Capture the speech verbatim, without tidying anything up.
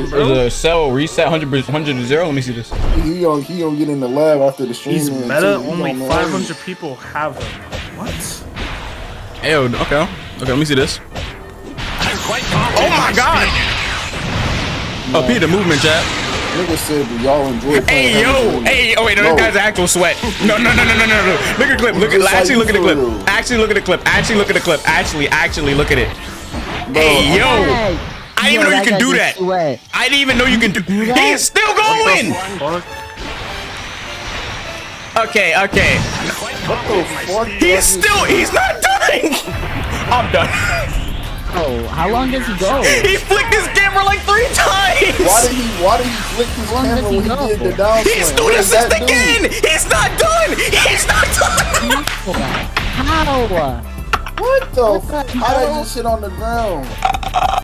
bro. The cell reset one hundred, one hundred to zero. Let me see this. He gonna he gonna get in the lab after the stream. He's meta. Only five hundred people have him. What? Ew, okay. Okay, let me see this. Oh my god! Oh, Peter, movement, chat. Nigga said, do y'all enjoy playing? Hey, yo! Hey, oh wait, no, no. this guy's actual sweat. No, no, no, no, no, no, no. Look at the clip. Look at. Actually, look at the clip. Actually, look at the clip. Actually, look at the clip. Actually, actually, look at it. Hey, yo! I didn't even know you can do that. I didn't even know you can do. He's still going. Okay, okay. What the fuck? He's still. He's not done. I'm done. Oh, how long does he go? He flicked his camera like three times. Why did he? Why did he flick his camera when he go? did the down swing? He's doing assist again. He's not done. He's not done. How? What the? How did he sit on the ground?